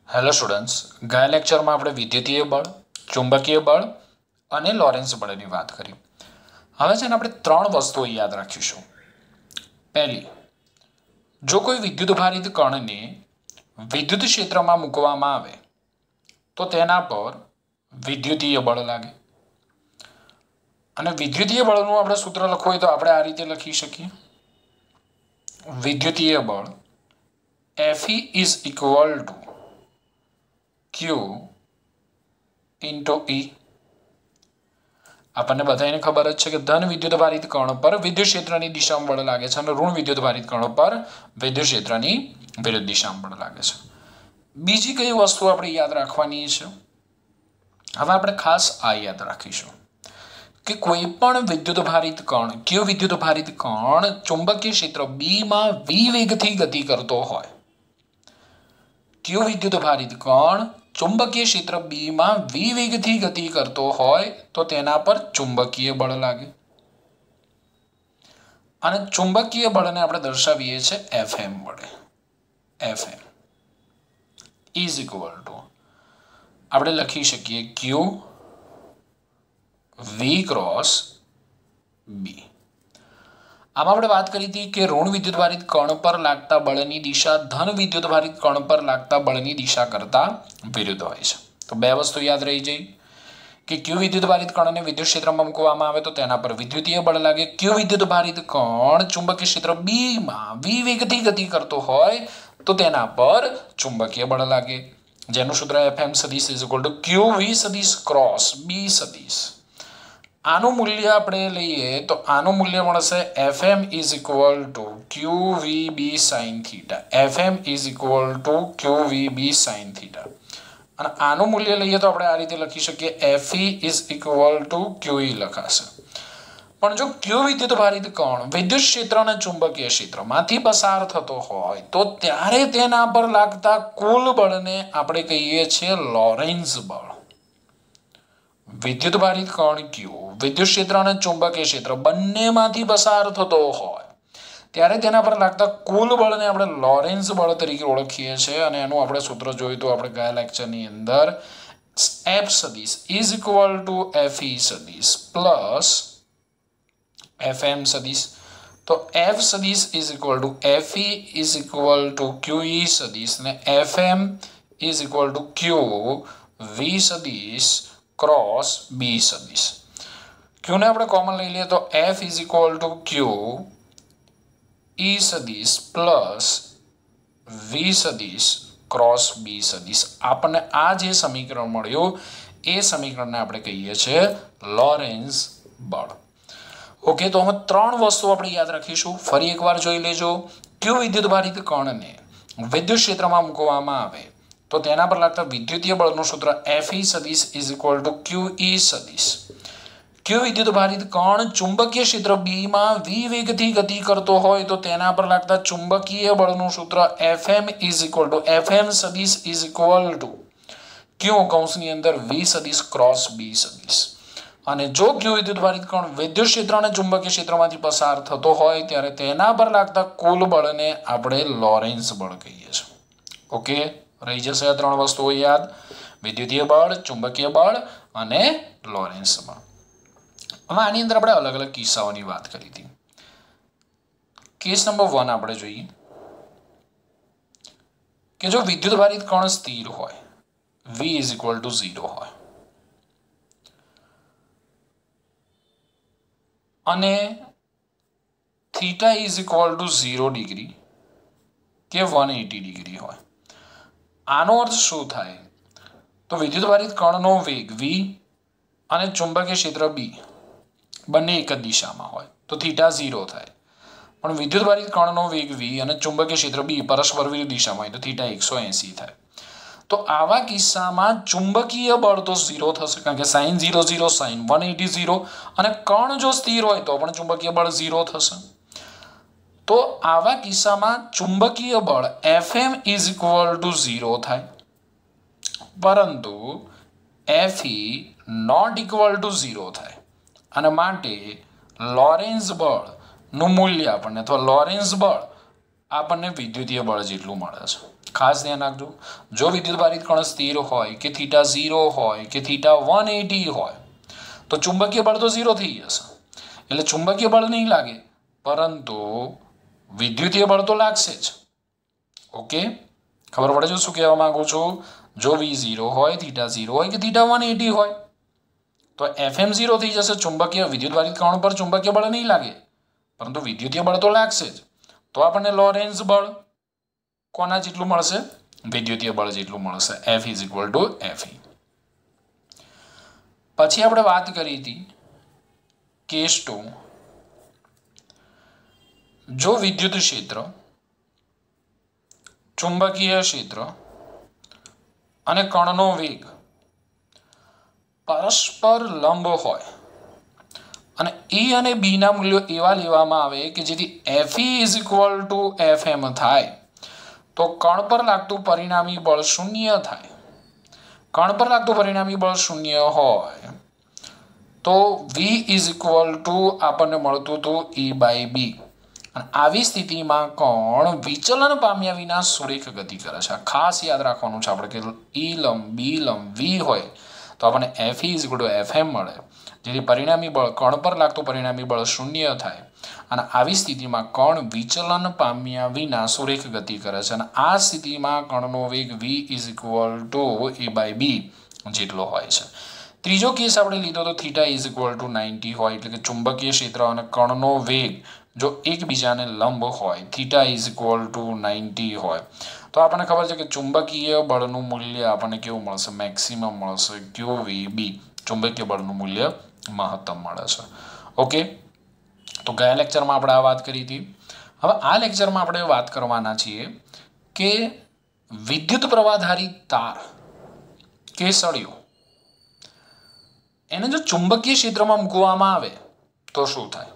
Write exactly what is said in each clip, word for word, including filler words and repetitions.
Hello students, ગયા લેક્ચરમાં આપણે વિદ્યુતીય બળ, ચુંબકીય બળ અને લોરેન્સ બળની વાત કરી. હવે છે ને આપણે ત્રણ વસ્તુઓ યાદ રાખીશું. પહેલી, જો કોઈ વિદ્યુતભારિત કણને વિદ્યુત ક્ષેત્રમાં મૂકવામાં આવે તો તેના પર વિદ્યુતીય બળ લાગે. અને વિદ્યુતીય બળનું આપણે સૂત્ર લખવું હોય તો આપણે આ રીતે લખી શકીએ. વિદ્યુતીય બળ Fe is equal to Q into E. આપણને બધાને ખબર જ છે કે ધન વિદ્યુતભારિત કણ પર વિદ્યુત ક્ષેત્રની દિશામાં બળ લાગે છે અને ઋણ વિદ્યુતભારિત કણો પર વિદ્યુત ક્ષેત્રની વિરુદ્ધ દિશામાં બળ લાગે છે. બીજી કઈ વસ્તુ આપણે યાદ રાખવાની છે? હવે આપણે ખાસ આ યાદ રાખીશું કે કોઈ પણ વિદ્યુતભારિત કણ કયો વિદ્યુતભારિત કણ ચુંબકીય ક્ષેત્ર બી માં વી વેગથી ગતિ કરતો હોય, કયો વિદ્યુતભારિત કણ ચુંબકીય ક્ષેત્ર બી માં વી વેગથી ગતિ કરતો હોય તો તેના પર ચુંબકીય બળ લાગે. અને ચુંબકીય બળને આપણે દર્શાવીએ છીએ એફએમ વડે. એફએમ ઇઝ ઇક્વલ ટુ આપણે લખી શકીએ ક્યુ વી ક્રોસ બી. આમાં આપણે વાત કરી હતી કે ઋણ વિદ્યુતભારિત કણ પર લાગતા બળની દિશા ધન વિદ્યુતભારિત કણ પર લાગતા બળની દિશા કરતા વિરુદ્ધ હોય છે. તો બે વસ્તુ યાદ રહી જાય કે ક્યુ વિદ્યુતભારિત કણને વિદ્યુત ક્ષેત્રમાં મૂકવામાં આવે તો તેના પર વિદ્યુતીય બળ લાગે. ક્યુ વિદ્યુતભારિત કણ ચુંબકીય ક્ષેત્ર બી માં વી વેગથી ગતિ કરતો હોય તો તેના પર ચુંબકીય બળ લાગે, જેનું સૂત્ર એફએમ સદિશ is equal to Q V સદિશ ક્રોસ બી સદિશ. આનું મૂલ્ય આપણે લઈએ તો આનું મૂલ્ય મળશે FM is equal to Q V B sine theta. FM is equal to Q V B sine theta. અને આનું મૂલ્ય લઈએ તો આપણે આ રીતે લખી શકીએ FE is equal to QE લખાશે. પણ જો ક્યુ વિદ્યુતભારિત કણ વિદ્યુત ક્ષેત્ર અને ચુંબકીય ક્ષેત્રમાંથી પસાર થતો હોય તો ત્યારે તેના પર લાગતા કુલ બળને આપણે કહીએ છીએ લોરેન્સ બળ. વિદ્યુતભારિત કણ ક્યુ વિદ્યુત ક્ષેત્ર અને ચુંબકીય ક્ષેત્ર બંનેમાંથી પસાર થતો હોય ત્યારે તેના પર લાગતા કુલ બળને આપણે લોરેન્સ બળ તરીકે ઓળખીએ છીએ. અને એનું આપણે સૂત્ર જોયું તો આપણે ગયા લેક્ચરની અંદર એફ સદિશ ઇઝ ઇક્વલ ટુ એફઈ સદિશ પ્લસ એફએમ સદિશ. તો એફ સદિશ is equal to FE is equal to QE સદિશ ને FM is equal to Q V સદિશ ક્રોસ બી સદિશ. ક્યુને આપણે કોમન લઈ લઈએ તો F is equal to Q E સદિશ પ્લસ વી સદિશ ક્રોસ બી સદિશ. આપણને આ જે સમીકરણ મળ્યું એ સમીકરણને આપણે કહીએ છીએ લોરેન્સ બળ. ઓકે, તો અમે ત્રણ વસ્તુ આપણે યાદ રાખીશું. ફરી એકવાર જોઈ લેજો. ક્યુ વિદ્યુતભારિત કણને વિદ્યુત ક્ષેત્રમાં મૂકવામાં આવે તો તેના પર લાગતા વિદ્યુતીય બળનું સૂત્ર એફઈ સદિશ is equal to Q E સદિશ. ક્યુ વિદ્યુતભારિત કણ ચુંબકીય ક્ષેત્ર બી માં વી વેગથી ગતિ કરતો હોય તો તેના પર લાગતા ચુંબકીય બળનું સૂત્ર FM is equal to FM સદિશ ઇઝ ઇક્વલ ટુ ક્યુ કૌંસની અંદર વી સદિશ ક્રોસ બી સદિશ. અને જો ક્યુ વિદ્યુતભારિત કણ વિદ્યુત ક્ષેત્ર અને ચુંબકીય ક્ષેત્રમાંથી પસાર થતો હોય ત્યારે તેના પર લાગતા કુલ બળને આપણે લોરેન્સ બળ કહીએ છીએ. ઓકે, રહી જશે આ ત્રણ વસ્તુઓ યાદ: વિદ્યુતીય બળ, ચુંબકીય બળ અને લોરેન્સ બળ. હવે આની અંદર આપણે અલગ અલગ કિસ્સાઓની વાત કરી હતી. કેસ નંબર વન આપણે જોઈએ કે જો વિદ્યુતભારિત કણ સ્થિર હોય, V is equal to zero હોય અને theta is equal to zero degree કે વન એટી ડિગ્રી હોય. આનો અર્થ શું થાય? તો વિદ્યુતભારિત કણનો વેગ વી અને ચુંબકીય ક્ષેત્ર બી બંને એક જ દિશામાં હોય તો થીટા ઝીરો થાય. પણ વિદ્યુતભારિત કણનો વેગ વી અને ચુંબકીય ક્ષેત્ર બી પરસ્પર વિરુદ્ધ દિશામાં હોય તો થીટા એકસો એંસી થાય. તો આવા કિસ્સામાં ચુંબકીય બળ તો ઝીરો થશે, કારણ કે sine zero zero sine one eighty zero, અને કણ જો સ્થિર હોય તો પણ ચુંબકીય બળ ઝીરો થશે. તો આવા કિસ્સામાં ચુંબકીય બળ FM is equal to zero થાય, પરંતુ FE not equal to zero થાય. અને માટે લોરેન્સ બળનું મૂલ્ય આપણને અથવા લોરેન્સ બળ આપણને વિદ્યુતીય બળ જેટલું મળે છે. ખાસ ધ્યાન રાખજો, જો વિદ્યુતભારિત કણ સ્થિર હોય કે થીટા ઝીરો હોય કે થીટા વન એટી હોય તો ચુંબકીય બળ તો ઝીરો થઈ જશે, એટલે ચુંબકીય બળ નહીં લાગે, પરંતુ વિદ્યુતીય બળ તો લાગશે જ. ઓકે, ખબર પડે છે શું કહેવા માંગુ છું? જો વી ઝીરો હોય, થીટા ઝીરો હોય કે થીટા વન એટી હોય તો એફ એમ ઝીરો થઈ જશે. ચુંબકીય વિદ્યુતભારિત કણ પર ચુંબકીય બળ નહીં લાગે, પરંતુ વિદ્યુતીય બળ તો લાગશે જ. તો આપણને લોરેન્ઝ બળ કોના જેટલું મળશે? વિદ્યુતીય બળ જેટલું મળશે. F is equal to F E. પછી આપણે વાત કરી હતી કેસ ટુ, જો વિદ્યુત ક્ષેત્ર, ચુંબકીય ક્ષેત્ર અને કણનો વેગ પરસ્પર લંબ હોય અને ઈ અને બી ના મૂલ્યો એવા લેવામાં આવે કે જેથી F E is equal to F M થાય તો કણ પર લાગતું પરિણામી બળ શૂન્ય થાય. કણ પર લાગતું પરિણામી બળ શૂન્ય હોય તો વી ઇઝ ઇક્વલ ટુ આપણને મળતું હતું ઈ બાય બી. અને આવી સ્થિતિમાં કણ વિચલન પામ્યા વિના સુરેખ ગતિ કરે છે. ખાસ યાદ રાખવાનું છે આપણે કે ઈ લંબ, બી લંબ, વી હોય તો આપણને F is equal to F M મળે, જેથી પરિણામી બળ, કણ પર લાગતું પરિણામી બળ શૂન્ય થાય. અને આવી સ્થિતિમાં કણ વિચલન પામ્યા વિના સુરેખ ગતિ કરે છે. અને આ સ્થિતિમાં કણનો વેગ v is equal to A by B જેટલો હોય છે. ત્રીજો કેસ આપણે લીધો તો theta is equal to ninety હોય, એટલે કે ચુંબકીય ક્ષેત્ર અને કણનો વેગ જો એકબીજાને લંબ હોય, theta is equal to ninety હોય તો આપણને ખબર છે કે ચુંબકીય બળનું મૂલ્ય આપણને કેવું મળશે? મેક્સિમમ મળશે. ક્યુ વી બી, ચુંબકીય બળનું મૂલ્ય મહત્તમ મળે છે. ઓકે, તો ગયા લેક્ચરમાં આપણે આ વાત કરી હતી. હવે આ લેક્ચરમાં આપણે વાત કરવાના છીએ કે વિદ્યુત પ્રવાહધારી તાર કે સળિયો એને જો ચુંબકીય ક્ષેત્રમાં મૂકવામાં આવે તો શું થાય?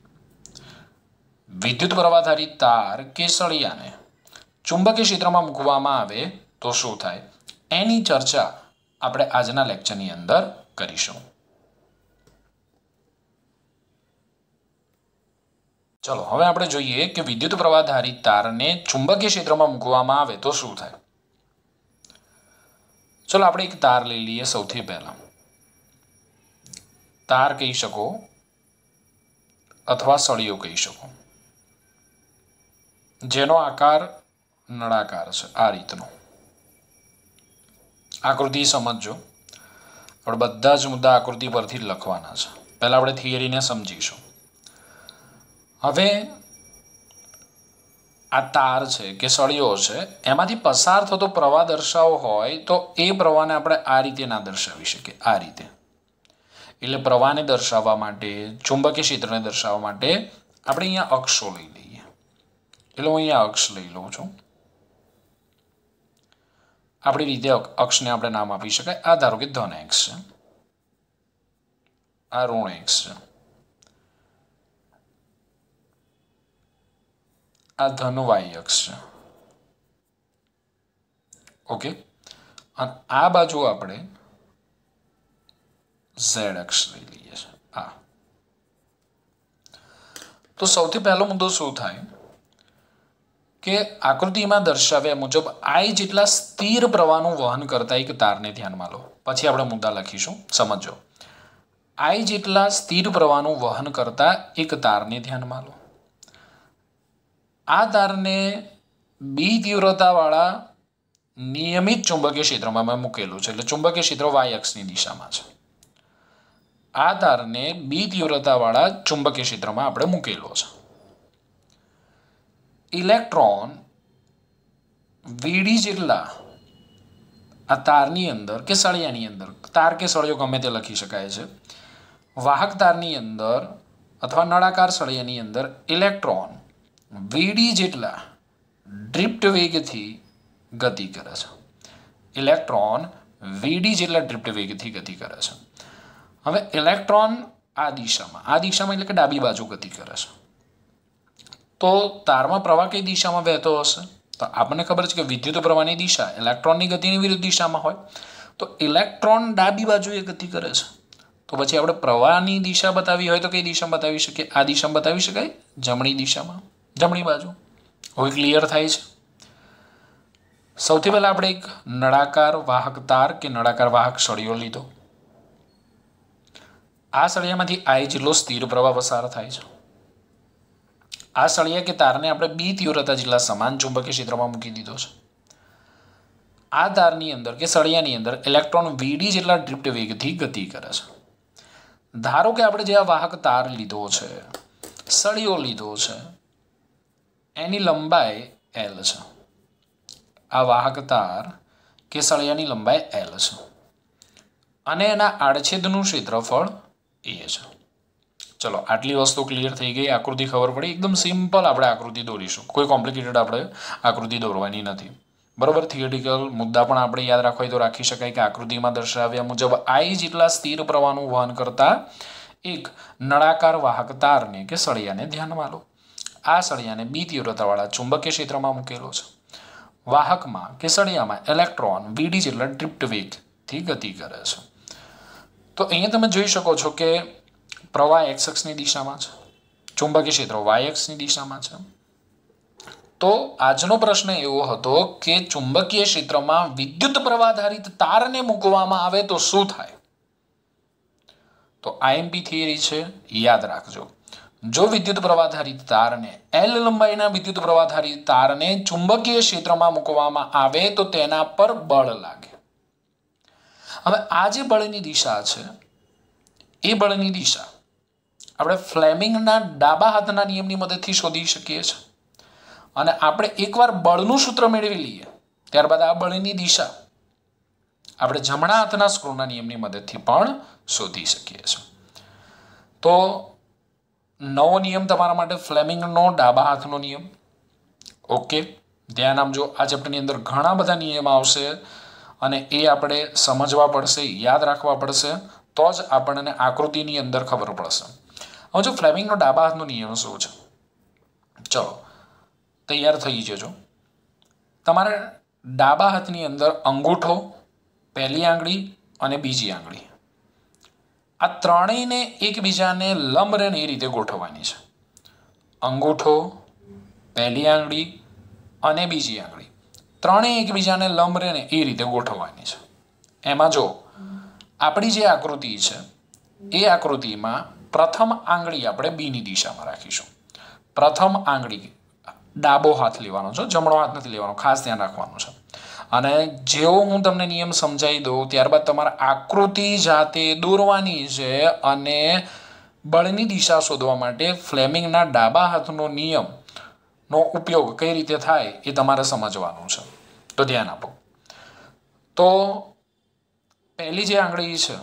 વિદ્યુત પ્રવાહધારી તાર કે સળિયાને ચુંબકીય ક્ષેત્રમાં મૂકવામાં આવે તો શું થાય? એની ચર્ચા આપણે આજના લેક્ચરની અંદર કરીશું. ચલો હવે આપણે જોઈએ કે વિદ્યુત પ્રવાહધારી તારને ચુંબકીય ક્ષેત્રમાં મૂકવામાં આવે તો શું થાય. ચલો આપણે એક તાર લઈ લઈએ. સૌથી પહેલા તાર કહી શકો અથવા સળિયો કહી શકો, જેનો આકાર નળાકાર છે. આ રીતનો આકૃતિ સમજજો. આપણે બધા જ મુદ્દા આકૃતિ પરથી જ લખવાના છે. પહેલા આપણે થિયરીને સમજીશું. હવે આ તાર છે કે સળિયો છે, એમાંથી પસાર થતો પ્રવાહ દર્શાવવો હોય તો એ પ્રવાહને આપણે આ રીતે ના દર્શાવી શકીએ. આ રીતે, એટલે પ્રવાહને દર્શાવવા માટે, ચુંબકીય ક્ષેત્રને દર્શાવવા માટે આપણે અહીંયા અક્ષો લઈ લઈએ. એટલે હું અહીંયા અક્ષ લઈ લઉં છું. આપણી રીતે અક્ષને આપણે નામ આપી શકાય. આ ધારો કે ધન એક્સ છે, આ ઋણ એક્સ છે, આ ધન વાય અક્ષ છે. ઓકે, અને આ બાજુ આપણે ઝેડ અક્ષ લઈ લઈએ છીએ. આ તો સૌથી પહેલો મુદ્દો શું થાય કે આકૃતિમાં દર્શાવ્યા મુજબ આઈ જેટલા સ્થિર પ્રવાહનું વહન કરતા એક તારને ધ્યાનમાં લો. પછી આપણે મુદ્દા લખીશું. સમજો, આઈ જેટલા સ્થિર પ્રવાહનું વહન કરતા એક તારને ધ્યાનમાં લો. આ તારને બી તીવ્રતાવાળા નિયમિત ચુંબકીય ક્ષેત્રમાં મેં મૂકેલું છે, એટલે ચુંબકીય ક્ષેત્ર વાય અક્ષની દિશામાં છે. આ તારને બી તીવ્રતાવાળા ચુંબકીય ક્ષેત્રમાં આપણે મૂકેલો છે. ઇલેક્ટ્રોન વીડી જેટલા આ તારની અંદર કે સળિયાની અંદર, તાર કે સળિયો ગમે તે લખી શકાય છે, વાહક તારની અંદર અથવા નળાકાર સળિયાની અંદર ઇલેક્ટ્રોન વીડી જેટલા ડ્રિફ્ટ વેગથી ગતિ કરે છે. ઇલેક્ટ્રોન વીડી જેટલા ડ્રિફ્ટ વેગથી ગતિ કરે છે. હવે ઇલેક્ટ્રોન આ દિશામાં, આ દિશામાં એટલે કે ડાબી બાજુ ગતિ કરે છે. તો તારમાં પ્રવાહ કઈ દિશામાં વહેતો હશે? તો આપણને ખબર છે કે વિદ્યુત પ્રવાહની દિશા ઇલેક્ટ્રોનની ગતિની વિરુદ્ધ દિશામાં હોય. તો ઇલેક્ટ્રોન ડાબી બાજુએ ગતિ કરે છે. તો પછી આપણે પ્રવાહની દિશા બતાવી હોય તો કઈ દિશામાં બતાવી શકીએ? આ દિશામાં બતાવી શકાય, જમણી દિશામાં, જમણી બાજુ. હવે ક્લિયર થાય છે? સૌથી પહેલા આપણે એક નળાકાર વાહક તાર કે નળાકાર વાહક સળિયો લીધો. આ સળિયામાંથી આઈ જેટલો સ્થિર પ્રવાહ પસાર થાય છે. આ સળિયા કે તારને આપણે બી તીવ્રતા જેટલા સમાન ચુંબકીય ક્ષેત્રમાં મૂકી દીધો છે. આ તારની અંદર કે સળિયાની અંદર ઇલેક્ટ્રોન વીડી જેટલા ડ્રિફ્ટ વેગથી ગતિ કરે છે. ધારો કે આપણે જે આ વાહક તાર લીધો છે, સળિયો લીધો છે, એની લંબાઈ એલ છે. આ વાહક તાર કે સળિયાની લંબાઈ એલ છે અને એના આડછેદનું ક્ષેત્રફળ એ છે. ચલો, આટલી વસ્તુ ક્લિયર થઈ ગઈ. આકૃતિ ખબર પડી. એકદમ સિમ્પલ આપણે આકૃતિ દોરીશું. કોઈ કોમ્પ્લિકેટેડ આપણે આકૃતિ દોરવાની નથી. બરોબર. થિયરિટિકલ મુદ્દા પણ આપણે યાદ રાખવા હોય તો રાખી શકાય કે આકૃતિમાં દર્શાવ્યા મુજબ આઈ જેટલા સ્થિર પ્રવાહનું વહન કરતા એક નળાકાર વાહક તારને કે સળિયાને ધ્યાનમાં લો. આ સળિયાને બી તીવ્રતાવાળા ચુંબકીય ક્ષેત્રમાં મૂકેલો છે. વાહકમાં કે સળિયામાં ઇલેક્ટ્રોન વીડી જેટલા ડ્રિફ્ટ વેગથી ગતિ કરે છે. તો અહીંયા તમે જોઈ શકો છો કે પ્રવાહ એક્સ અક્ષની દિશામાં છે, ચુંબકીય ક્ષેત્ર વાય અક્ષની દિશામાં છે. તો આજનો પ્રશ્ન એવો હતો કે ચુંબકીય ક્ષેત્રમાં વિદ્યુત પ્રવાહધારિત તારને મૂકવામાં આવે તો શું થાય? તો આઈએમપી થિયરી છે, યાદ રાખજો. જો વિદ્યુત પ્રવાહધારિત તારને એલ લંબાઈના વિદ્યુત પ્રવાહધારિત તારને ચુંબકીય ક્ષેત્રમાં મૂકવામાં આવે તો તેના પર બળ લાગે. હવે આ જે બળની દિશા છે એ બળની દિશા આપણે ફ્લેમિંગના ડાબા હાથના નિયમની મદદથી શોધી શકીએ છીએ. અને આપણે એકવાર બળનું સૂત્ર મેળવી લઈએ ત્યારબાદ આ બળની દિશા આપણે જમણા હાથના સ્ક્રૂના નિયમની મદદથી પણ શોધી શકીએ છીએ. તો નવો નિયમ તમારા માટે ફ્લેમિંગનો ડાબા હાથનો નિયમ. ઓકે, ધ્યાન આપજો. આ ચેપ્ટરની અંદર ઘણા બધા નિયમ આવશે અને એ આપણે સમજવા પડશે, યાદ રાખવા પડશે, તો જ આપણને આકૃતિની અંદર ખબર પડશે. હવે જો ફ્લેમિંગનો ડાબા હાથનો નિયમ શું છે? ચલો તૈયાર થઈ જજો. તમારે ડાબા હાથની અંદર અંગૂઠો, પહેલી આંગળી અને બીજી આંગળી, આ ત્રણેયને એકબીજાને લંબ રહે એ રીતે ગોઠવવાની છે. અંગૂઠો, પહેલી આંગળી અને બીજી આંગળી ત્રણેય એકબીજાને લંબ રહે એ રીતે ગોઠવવાની છે. એમાં જો આપણી જે આકૃતિ છે એ આકૃતિમાં પ્રથમ આંગળી આપણે બીની દિશામાં રાખીશું. પ્રથમ આંગળી ડાબો હાથ લેવાનો છે, જમણો હાથ નથી લેવાનો, ખાસ ધ્યાન રાખવાનું છે. અને જેવો હું તમને નિયમ સમજાવી દઉં ત્યારબાદ તમારે આકૃતિ જાતે દોરવાની છે અને બળની દિશા શોધવા માટે ફ્લેમિંગના ડાબા હાથનો નિયમનો ઉપયોગ કઈ રીતે થાય એ તમારે સમજવાનું છે. તો ધ્યાન આપો. તો પહેલી જે આંગળી છે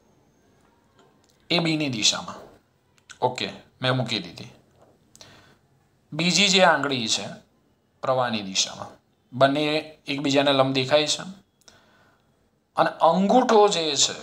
એ બીની દિશામાં, ઓકે, મેં મૂકી દીધી. બીજી જે આંગળી છે પ્રવાહની દિશામાં, બંને એકબીજાને લંબ દેખાય છે. અને અંગૂઠો જે છે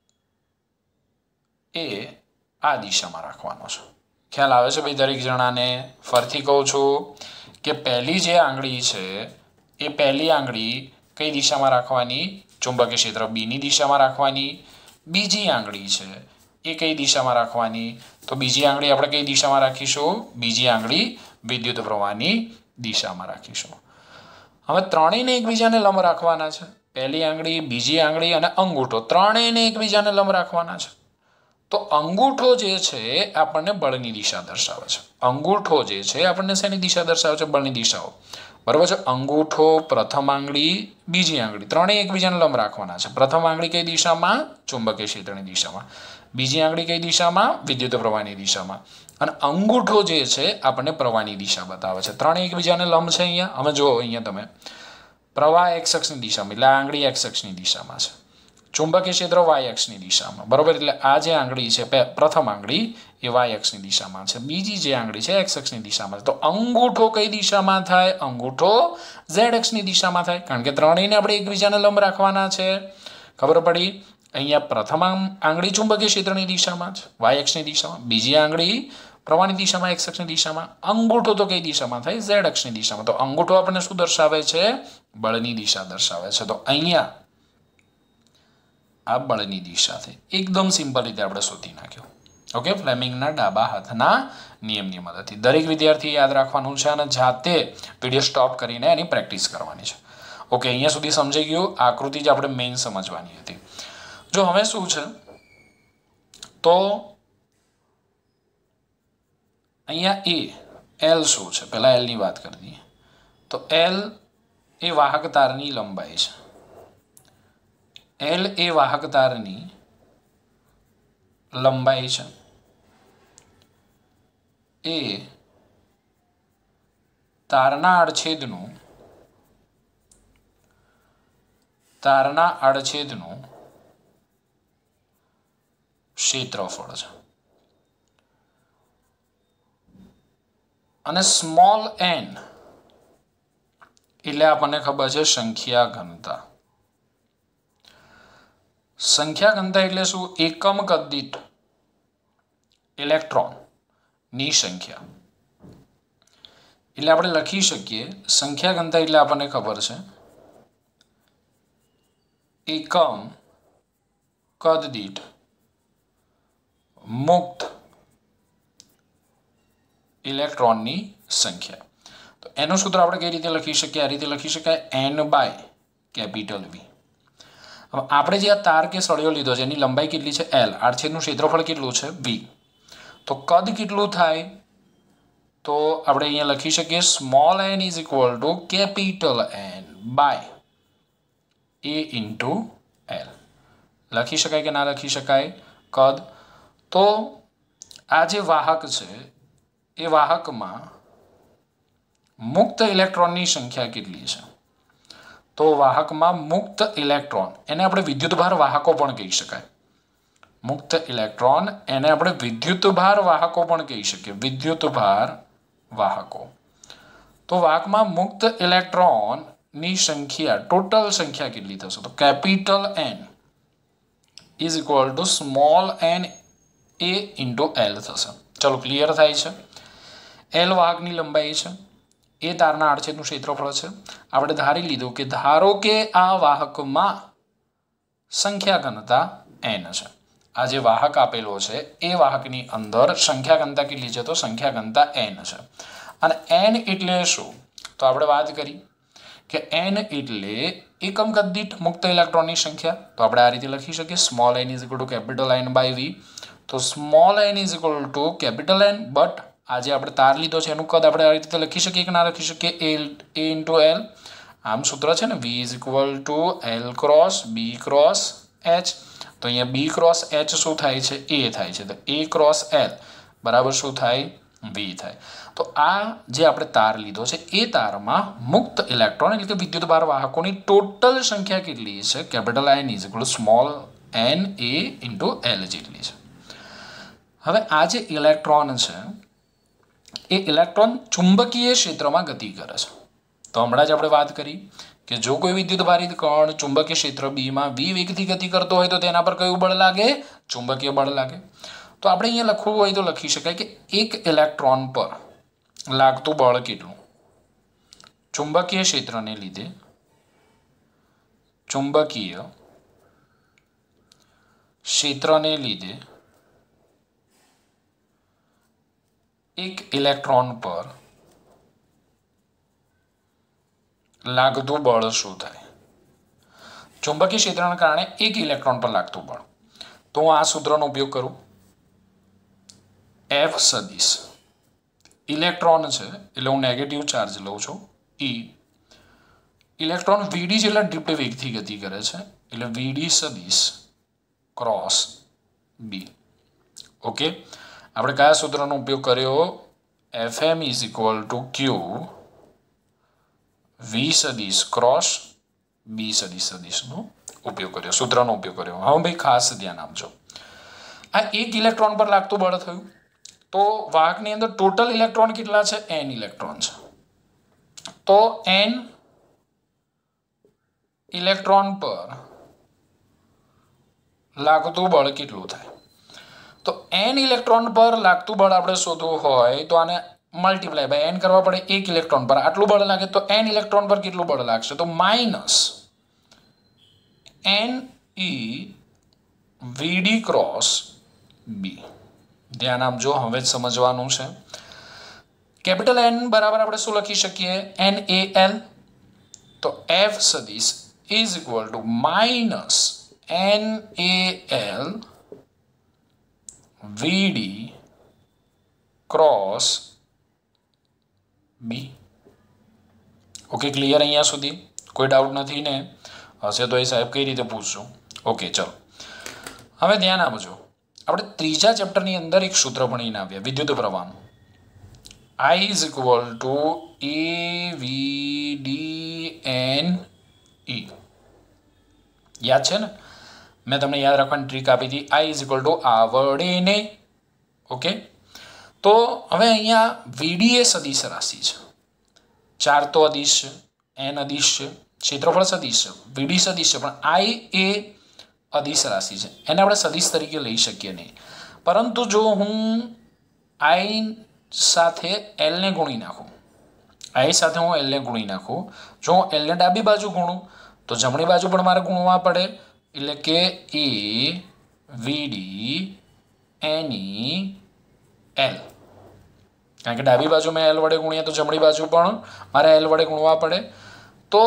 એ આ દિશામાં રાખવાનો છે. ખ્યાલ આવે છે ભાઈ દરેક જણાને? ફરીથી કહું છું કે પહેલી જે આંગળી છે એ પહેલી આંગળી કઈ દિશામાં રાખવાની? ચુંબકીય ક્ષેત્ર બીની દિશામાં રાખવાની. બીજી આંગળી છે એ કઈ દિશામાં રાખવાની? તો બીજી આંગળી આપણે કઈ દિશામાં રાખીશું? બીજી આંગળી વિદ્યુત પ્રવાહની દિશામાં રાખીશું. હવે ત્રણેયને એકબીજાને લંબ રાખવાના છે. પહેલી આંગળી, બીજી આંગળી અને અંગૂઠો ત્રણેયને એકબીજાને લંબ રાખવાના છે. તો અંગૂઠો જે છે આપણને બળની દિશા દર્શાવે છે. અંગૂઠો જે છે આપણને શેની દિશા દર્શાવે છે? બળની દિશાઓ. બરાબર છે. અંગૂઠો, પ્રથમ આંગળી, બીજી આંગળી ત્રણેય એકબીજાને લંબ રાખવાના છે. પ્રથમ આંગળી કઈ દિશામાં? ચુંબકીય ક્ષેત્રની દિશામાં. બીજી આંગળી કઈ દિશામાં? વિદ્યુત પ્રવાહની દિશામાં. અને અંગૂઠો જે છે આપણને પ્રવાહની દિશા બતાવે છે. ત્રણેય એકબીજાને લંબ છે. અહીંયા અમે જો અહીંયા તમે પ્રવાહ એક્સ અક્ષની દિશામાં, એટલે આ આંગળી એક્સ અક્ષની દિશામાં છે. ચુંબકીય ક્ષેત્ર વાય અક્ષની દિશામાં. બરોબર. એટલે આ જે આંગળી છે પ્રથમ આંગળી એ વાય અક્ષની દિશામાં છે. બીજી જે આંગળી છે એક્સ અક્ષની દિશામાં છે. તો અંગૂઠો કઈ દિશામાં થાય? અંગૂઠો ઝેડ અક્ષની દિશામાં થાય, કારણ કે ત્રણેયને આપણે એકબીજાને લંબ રાખવાના છે. ખબર પડી? અહીંયા પ્રથમ આંગળી ચુંબકીય ક્ષેત્રની દિશામાં છે, વાય અક્ષની દિશામાં. બીજી આંગળી પ્રવાહની દિશામાં, એક્સ અક્ષની દિશામાં. અંગૂઠો તો કઈ દિશામાં થાય? ઝેડ અક્ષની દિશામાં. તો અંગૂઠો આપણને શું દર્શાવે છે? બળની દિશા દર્શાવે છે. તો અહીંયા આ બળની દિશા છે. એકદમ સિમ્પલ રીતે આપણે શોધી નાખ્યો. ઓકે, ફ્લેમિંગના ડાબા હાથના નિયમની મદદથી. દરેક વિદ્યાર્થી યાદ રાખવાનું છે અને જાતે વિડીયો સ્ટોપ કરીને એની પ્રેક્ટિસ કરવાની છે. ઓકે, અહીંયા સુધી સમજાઈ ગયું. આકૃતિ જ આપણે મેઇન સમજવાની હતી. જો હવે શું છે તો અહીંયા એ એલ શું છે, પહેલા એલ ની વાત કરી દઈએ. તો એલ એ વાહક તારની લંબાઈ છે. એલ એ વાહક તારની લંબાઈ છે. એ તારના આડછેદનું તારના આડછેદનું ક્ષેત્રફળ છે. અને સ્મોલ એન એટલે આપણને ખબર છે સંખ્યા ઘનતા. સંખ્યા ઘનતા એટલે શું? એકમ કદ દીઠ ઇલેક્ટ્રોન ની સંખ્યા. એટલે આપણે લખી શકીએ સંખ્યા ઘનતા એટલે આપણને ખબર છે એકમ કદ દીઠ મુક્ત ઇલેક્ટ્રોનની સંખ્યા. તો એનું સૂત્ર આપણે કઈ રીતે લખી શકીએ? આ રીતે લખી શકાય એન બાય કેપિટલ વી. હવે આપણે જે આ તાર કે સળિયો લીધો છે એની લંબાઈ કેટલી છે? એલ. આડછેદનું ક્ષેત્રફળ કેટલું છે? વી. તો કદ કેટલું થાય? તો આપણે અહીંયા લખી શકીએ small N is equal to capital N by A into L. લખી શકાય કે ના લખી શકાય? કદ. તો આ જે વાહક છે એ વાહકમાં મુક્ત ઇલેક્ટ્રોનની સંખ્યા કેટલી છે? તો વાહકમાં મુક્ત ઇલેક્ટ્રોન એને આપણે વિદ્યુતભાર વાહકો પણ કહી શકાય. મુક્ત ઇલેક્ટ્રોન એને આપણે વિદ્યુતભાર વાહકો પણ કહી શકીએ. વિદ્યુતભાર વાહકો. તો વાહકમાં મુક્ત ઇલેક્ટ્રોનની સંખ્યા ટોટલ સંખ્યા કેટલી થશે? તો capital N is equal to small N A into L થશે. ચલો, ક્લિયર થાય છે? એલ વાહકની લંબાઈ છે, એ તારના આડછેદનું ક્ષેત્રફળ છે. આપણે ધારી લીધું કે ધારો કે આ વાહકમાં સંખ્યા ઘનતા એન છે. આ જે વાહક આપેલો છે એ વાહકની અંદર સંખ્યા ઘનતા કેટલી છે? તો સંખ્યા ઘનતા એન છે. અને એન એટલે શું? તો આપણે વાત કરી કે એન એટલે એકમ કદ દીઠ મુક્ત ઇલેક્ટ્રોનની સંખ્યા. તો આપણે આ રીતે લખી શકીએ small N is equal to capital N by V. તો small N is equal to capital N, but આ જે આપણે તાર લીધો છે એનું કદ આપણે આ રીતે લખી શકીએ કે ના લખી શકીએ? L A into L. આમ સૂત્ર છે ને V is equal to L cross B cross H. તો અહીંયા બી ક્રોસ એચ શું થાય છે? એ થાય છે. તો એ ક્રોસ એલ બરાબર શું થાય? વી થાય. તો આ જે આપણે તાર લીધો છે એ તારમાં મુક્ત ઇલેક્ટ્રોન એટલે કે વિદ્યુતભાર વાહકોની ટોટલ સંખ્યા કેટલી છે? Capital N is equal to small N A into L જેટલી છે. હવે આ જે ઇલેક્ટ્રોન છે એ ઇલેક્ટ્રોન ચુંબકીય ક્ષેત્રમાં ગતિ કરે છે. તો હમણાં જ આપણે વાત કરી કે જો કોઈ વિદ્યુતભારિત કણ ચુંબકીય ક્ષેત્ર બીમાં વી વેગથી ગતિ કરતો હોય તો તેના પર કયું બળ લાગે? ચુંબકીય બળ લાગે. તો આપણે અહીંયા લખવું હોય તો લખી શકાય કે એક ઇલેક્ટ્રોન પર લાગતું બળ કેટલું? ચુંબકીય ક્ષેત્રને લીધે ચુંબકીય ક્ષેત્રને લીધે એક ઇલેક્ટ્રોન પર લાગતું બળ શું થાય? ચુંબકીય ક્ષેત્રના કારણે એક ઇલેક્ટ્રોન પર લાગતું બળ. તો હું આ સૂત્રનો ઉપયોગ કરું. એફ સદિશ ઇલેક્ટ્રોન છે એટલે હું નેગેટિવ ચાર્જ લઉં છું. ઈ ઇલેક્ટ્રોન વીડી જેટલા ડિપ્ટ વેગથી ગતિ કરે છે એટલે વીડી સદિશ ક્રોસ બી. ઓકે, આપણે કયા સૂત્રનો ઉપયોગ કર્યો? F M is equal to Q V સદિશ ક્રોસ બી સદિશ સદિશનો ઉપયોગ કર્યો, સૂત્રનો ઉપયોગ કર્યો. હા ભાઈ, ખાસ ધ્યાન આપજો. આ એક ઇલેક્ટ્રોન પર લાગતું બળ થયું. તો વાહકની અંદર ટોટલ ઇલેક્ટ્રોન કેટલા છે? એન ઇલેક્ટ્રોન છે. તો એન ઇલેક્ટ્રોન પર લાગતું બળ કેટલું થાય? તો એન ઇલેક્ટ્રોન પર લાગતું બળ આપણે શોધવું હોય તો આને મલ્ટીપ્લાય બાય એન કરવા પડે. એક ઇલેક્ટ્રોન પર આટલું બળ લાગે તો એન ઇલેક્ટ્રોન પર કેટલું બળ લાગશે? તો માઇનસ એન ઈ વીડી ક્રોસ બી. ધ્યાન આપજો, હવે જ સમજવાનું છે. કેપિટલ એન બરાબર આપણે શું લખી શકીએ? N A L. તો એફ સદીશ is equal to minus N A L VD cross B. Okay, clear અહીંયા સુધી? કોઈ ડાઉટ નથી ને? હશે તો એ સાહેબ કઈ રીતે પૂછશું? ઓકે, ચલો હવે ધ્યાન આપજો. આપણે ત્રીજા ચેપ્ટરની અંદર એક સૂત્ર ભણીને આવ્યા વિદ્યુત પ્રવાહનું. I is equal to A V D N E. યાદ છે ને? મેં તમને યાદ રાખવાની ટ્રીક આપી હતી. I is equal to આવડે ને. ઓકે, તો હવે અહીંયા વીડી એ સદિશ રાશિ છે. ચાર તો અદિશ છે, એન અદિશ છે, ક્ષેત્રફળ સદિશ છે, વીડી સદિશ છે, પણ આઈ એ અદિશ રાશિ છે. એને આપણે સદિશ તરીકે લઈ શકીએ નહીં. પરંતુ જો હું આઈ સાથે એલને ગુણી નાખું, આઈ સાથે હું એલને ગુણી નાખું, જો હું એલને ડાબી બાજુ ગુણું તો જમણી બાજુ પણ મારે ગુણવા પડે. એટલે કે એ વીડી એની એલ, કારણ કે ડાબી બાજુ મેં એલ વડે ગુણ્યા તો જમણી બાજુ પણ મારે એલ વડે ગુણવા પડે. તો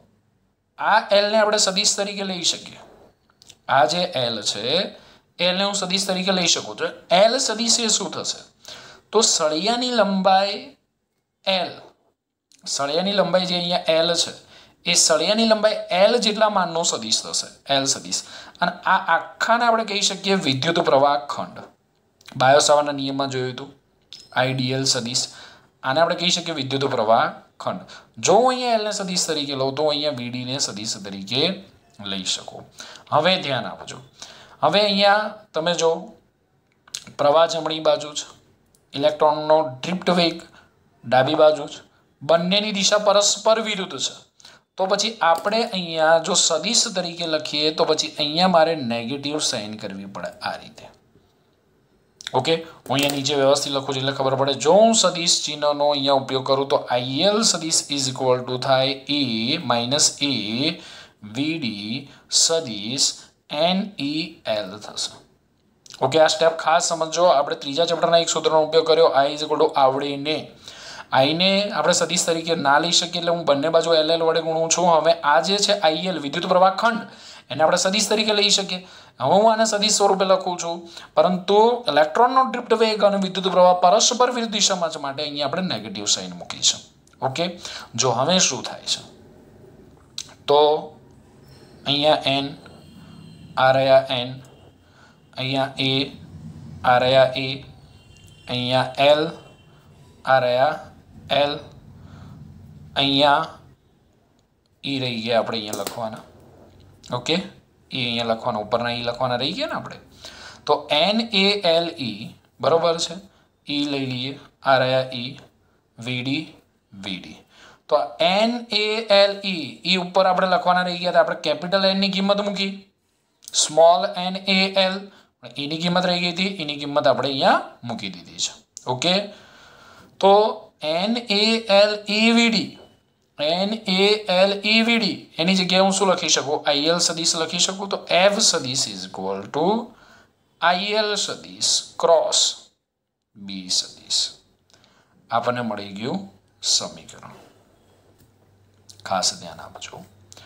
આ એલને આપણે સદિશ તરીકે લઈ શકીએ. આ જે એલ છે એલને હું સદિશ તરીકે લઈ શકું. તો એલ સદિશ એ શું થશે? તો સળિયાની લંબાઈ એલ, સળિયાની લંબાઈ જે અહીંયા એલ છે એ સળિયાની લંબાઈ એલ જેટલા માનનો સદિશ થશે, એલ સદિશ. અને આ આખાને આપણે કહી શકીએ વિદ્યુત પ્રવાહ ખંડ. બાયોસાવરના નિયમમાં જોયું હતું આઈડીએલ સદિશ. આને આપણે કહી શકીએ વિદ્યુત પ્રવાહ ખંડ. જો હું અહીંયા એલને સદિશ તરીકે લઉં તો અહીંયા વીડીને સદિશ તરીકે લઈ શકું. હવે ધ્યાન આપજો. હવે અહીંયા તમે જો પ્રવાહ જમણી બાજુ છે, ઇલેક્ટ્રોનનો ડ્રિફ્ટ વેગ ડાબી બાજુ છે, બંનેની દિશા પરસ્પર વિરુદ્ધ છે. તો પછી આપણે અહીંયા જો સદિશ તરીકે લખીએ તો પછી અહીંયા મારે નેગેટિવ સાઇન કરવી પડે આ રીતે. ઓકે, હું અહીંયા નીચે વ્યવસ્થિત લખું છું એટલે ખબર પડે. જો હું સદિશ ચિહ્નનો અહીંયા ઉપયોગ કરું તો આઈએલ સદિશ ઇઝ ઇક્વલ ટુ થાય એ માઇનસ એ વીડી સદિશ એન ઈ એલ થશે. ઓકે, આ સ્ટેપ ખાસ સમજો. આપણે ત્રીજા ચેપ્ટરના એક સૂત્રનો ઉપયોગ કર્યો, આઈ ઇઝ ઇક્વલ ટુ આવડે ને. આઈને આપણે સદિશ તરીકે ના લઈ શકીએ એટલે હું બંને બાજુ એલ એલ વડે ગુણું છું. હવે આ જે છે આઈએલ વિદ્યુત પ્રવાહ ખંડ એને આપણે સદિશ તરીકે લઈ શકીએ. હવે હું આને સદિશ સ્વરૂપે લખું છું, પરંતુ ઇલેક્ટ્રોનનો ડ્રિફ્ટ વેગ અને વિદ્યુત પ્રવાહ પરસ્પર વિરુદ્ધ દિશામાં છે માટે અહીંયા આપણે નેગેટિવ સાઇન મૂકી છે. ઓકે, જો હવે શું થાય છે તો અહીંયા એન, આ રહ્યા એન, અહીંયા એ, આ રહ્યા એ, અહીંયા એલ, આ રહ્યા એલ, અહીંયા ઈ રહી ગયા આપણે અહીંયા લખવાના. ઓકે, એ અહીંયા લખવાના, ઉપરના ઈ લખવાના રહી ગયા ને આપણે. તો એન એ એલ ઈ બરોબર છે, ઈ લઈ લઈએ, આ રહ્યા ઈ, વીડી વીડી. તો એન એ એલ ઈ ઈ ઉપર આપણે લખવાના રહી ગયા. આપણે કેપિટલ એન ની કિંમત મૂકી, સ્મોલ એન એ એલ એની કિંમત રહી ગઈ હતી, એની કિંમત આપણે અહીંયા મૂકી દીધી છે. ઓકે, તો N A L E VD, N A L E VD એની જગ્યાએ હું શું લખી શકું? આઈએલ સદિશ લખી શકું. તો એફ સદિશ ઇઝ ઇક્વલ ટુ આઈએલ સદિશ ક્રોસ બી સદિશ. આપણને મળી ગયું સમીકરણ. ખાસ ધ્યાન આપજો.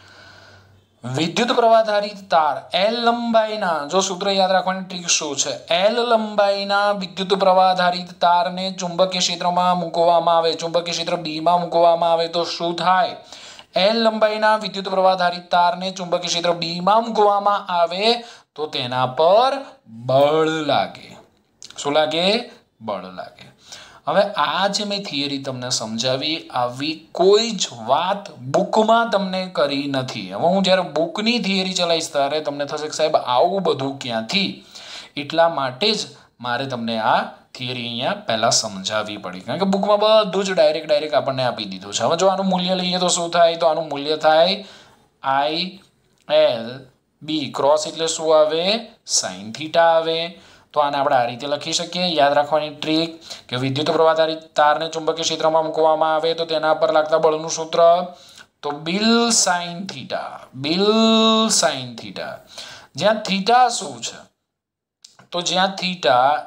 વિદ્યુત પ્રવાહધારિત તાર એલ લંબાઈના, જો સૂત્ર યાદ રાખવાની ટ્રીક શું છે? એલ લંબાઈના વિદ્યુત પ્રવાહધારિત તારને ચુંબકીય ક્ષેત્રમાં મૂકવામાં આવે, ચુંબકીય ક્ષેત્ર બી માં મૂકવામાં આવે તો શું થાય? એલ લંબાઈના વિદ્યુત પ્રવાહધારિત તારને ચુંબકીય ક્ષેત્ર બી માં મૂકવામાં આવે તો તેના પર બળ લાગે. શું લાગે? બળ લાગે. હવે આ જે મેં થિયરી તમને સમજાવી, આવી કોઈ જ વાત બુકમાં તમને કરી નથી. હવે હું જ્યારે બુકની થિયરી ચલાવીશ ત્યારે તમને થશે કે સાહેબ આવું બધું ક્યાંથી? એટલા માટે જ મારે તમને આ થિયરી અહીંયા પહેલાં સમજાવવી પડી, કારણ કે બુકમાં બધું જ ડાયરેક્ટ ડાયરેક્ટ આપણને આપી દીધું છે. હવે જો આનું મૂલ્ય લઈએ તો શું થાય? તો આનું મૂલ્ય થાય આઈ એલ બી ક્રોસ એટલે શું આવે? સાઇન થીટા આવે. તો આને આપણે આ રીતે લખી શકીએ. યાદ રાખવાની ટ્રીક કે વિદ્યુત પ્રવાહધારિત તારને ચુંબકીય ક્ષેત્રમાં મૂકવામાં આવે તો તેના પર લાગતા બળનું સૂત્ર તો B I L sine theta, B I L sine theta. જ્યાં થીટા શું છે? તો જ્યાં થીટા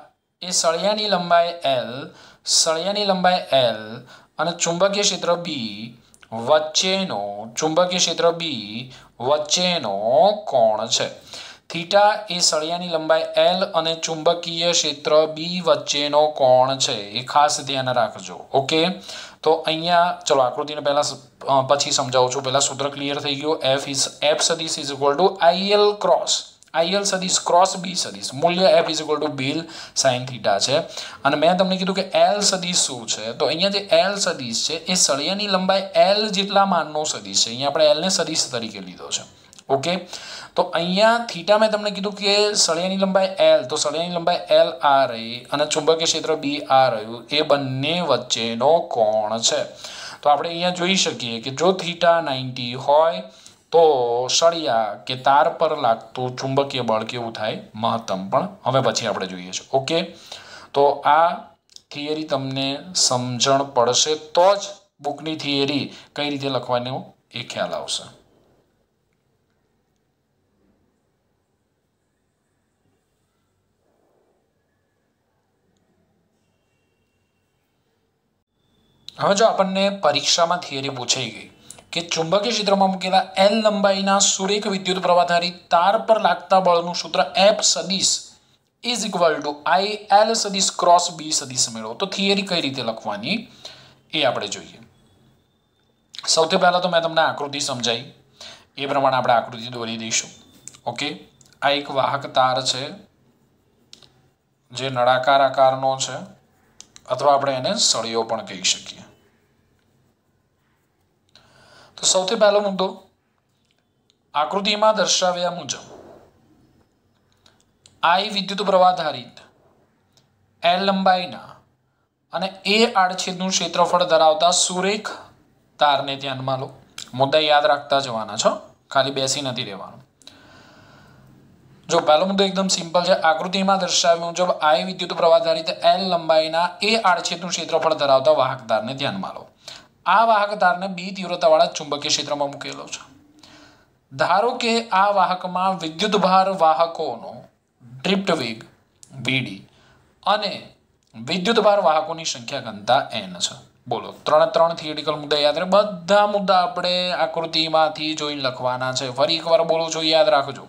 એ સળિયાની લંબાઈ એલ સળિયાની લંબાઈ એલ અને ચુંબકીય ક્ષેત્ર બી વચ્ચેનો ચુંબકીય ક્ષેત્ર બી વચ્ચેનો કોણ છે. થીટા એ સળિયાની લંબાઈ એલ અને ચુંબકીય ક્ષેત્ર બી વચ્ચેનો કોણ છે, એ ખાસ ધ્યાન રાખજો. ઓકે, તો અહીંયા ચલો આકૃતિને પહેલા પછી સમજાવું છું. પહેલા સૂત્ર ક્લિયર થઈ ગયું. એફ ઇઝ એફ સદિશ is equal to I L cross I L સદિશ ક્રોસ બી સદિશ. મૂલ્ય F is equal to B sine theta છે. અને મેં તમને કીધું કે એલ સદિશ શું છે, તો અહીંયા જે એલ સદિશ છે એ સળિયાની લંબાઈ એલ જેટલા માનનો સદિશ છે. અહીંયા આપણે એલને સદિશ તરીકે લીધો છે. ઓકે, તો અહીંયા થીટા મેં તમને કીધું કે સળિયાની લંબાઈ એલ, તો સળિયાની લંબાઈ એલ આ રહી અને ચુંબકીય ક્ષેત્ર બી આ રહ્યું, એ બંને વચ્ચેનો કોણ છે. તો આપણે અહીંયા જોઈ શકીએ કે જો થીટા નાઇન્ટી હોય તો સળિયા કે તાર પર લાગતું ચુંબકીય બળ કેવું થાય? મહત્તમ. પણ હવે પછી આપણે જોઈએ છીએ. ઓકે, તો આ થિયરી તમને સમજણ પડશે તો જ બુકની થિયરી કઈ રીતે લખવાનો એ ખ્યાલ આવશે. હવે જો આપણને પરીક્ષામાં થિયરી પૂછાઈ ગઈ કે ચુંબકીય ક્ષેત્રમાં મૂકેલા એલ લંબાઈના સુરેખ વિદ્યુત પ્રવાહધારી તાર પર લાગતા બળનું સૂત્ર એફ સદિશ is equal to I L સદિશ ક્રોસ બી સદિશ મેળવો. તો થિયરી કઈ રીતે લખવાની એ આપણે જોઈએ. સૌથી પહેલા તો મેં તમને આકૃતિ સમજાવી, એ પ્રમાણે આપણે આકૃતિ દોરી દઈશું. ઓકે, આ એક વાહક તાર છે જે નળાકાર આકારનો છે, અથવા આપણે એને સળિયો પણ કહી શકીએ. તો સૌથી પહેલો મુદ્દો, આકૃતિમાં દર્શાવ્યા મુજબ આઈ વિદ્યુત પ્રવાહ ધારિત એલ લંબાઈના અને એ આડછેદનું ક્ષેત્રફળ ધરાવતા સુરેખ તારને ધ્યાનમાં લો. મુદ્દા યાદ રાખતા જવાના છો, ખાલી બેસી નથી રહેવાનું. જો પહેલો મુદ્દો એકદમ સિમ્પલ છે. આકૃતિમાં દર્શાવ્યા મુજબ આઈ વિદ્યુત પ્રવાહ ધારિત એલ લંબાઈના એ આડછેદનું ક્ષેત્રફળ ધરાવતા વાહક તારને ધ્યાનમાં લો. આ વાહક તારને બી તીવ્રતાવાળા ચુંબકીય ક્ષેત્રમાં મૂકેલો છે. ધારો કે આ વાહકમાં વિદ્યુતભાર વાહકોનો ડ્રિફ્ટ વેગ વીડી અને વિદ્યુતભાર વાહકોની સંખ્યા ઘનતા એન છે. બોલો, ત્રણે ત્રણ થિયરિટિકલ મુદ્દા યાદ રહે. બધા મુદ્દા આપણે આકૃતિમાંથી જોઈને લખવાના છે. ફરી એકવાર બોલું છું, યાદ રાખજો.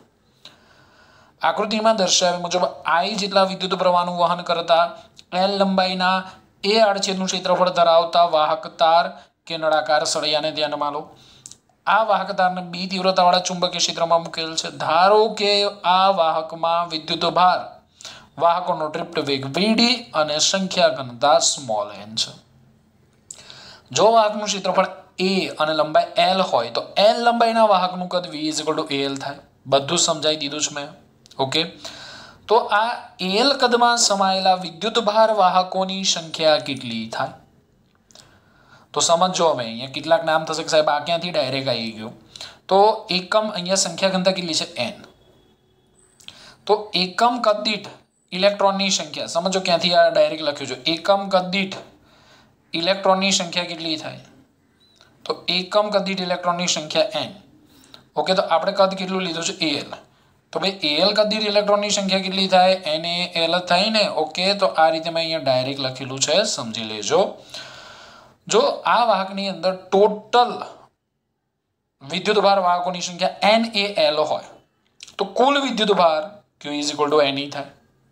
આકૃતિમાં દર્શાવ્યા મુજબ આઈ જેટલા વિદ્યુત પ્રવાહનું વહન કરતા એલ લંબાઈના એ આડછેદનું ક્ષેત્રફળ ધરાવતા વાહક તાર કે નળાકાર સળિયાને ધ્યાનમાં લો. આ વાહક તારને બી તીવ્રતાવાળા ચુંબકીય ક્ષેત્રમાં મૂકેલ છે. ધારો કે આ વાહકમાં વિદ્યુત ભાર વાહકોનો ડ્રિફ્ટ વેગ વીડી અને સંખ્યા ઘનતા સ્મોલ એન છે. જો વાહકનું ક્ષેત્રફળ એ અને લંબાઈ એલ હોય તો એલ લંબાઈના વાહકનું કદ V is equal to L થાય. બધું સમજાઈ દીધું છે મેં. ઓકે, તો આ એલ કદમાં સમાયેલા વિદ્યુત ભાર વાહકોની સંખ્યા કેટલી થાય? તો સમજો, અમે અહીંયા કેટલાક નામ થશે કે સાહેબ આ ક્યાંથી ડાયરેક્ટ આવી ગયું. તો એકમ અહીંયા સંખ્યા ઘનતા કેટલી છે? એન. તો એકમ કદ દીઠ ઇલેક્ટ્રોનની સંખ્યા સમજો, ક્યાંથી આ ડાયરેક્ટ લખ્યું છે. એકમ કદ દીઠ ઇલેક્ટ્રોનની સંખ્યા કેટલી થાય? તો એકમ કદ દીઠ ઇલેક્ટ્રોનની સંખ્યા એન. ઓકે, તો આપણે કદ કેટલું લીધું છે? એલ. તો ભાઈ એલ કદ દીઠ ઇલેક્ટ્રોનની સંખ્યા કેટલી થાય? એન એ એલ થાય ને. ઓકે, તો આ રીતે મેં અહીંયા ડાયરેક્ટ લખેલું છે, સમજી લેજો. જો આ વાહકની અંદર ટોટલ વિદ્યુત ભાર વાહકોની સંખ્યા એન એ એલ હોય તો કુલ વિદ્યુત ભાર Q is equal to N E થાય.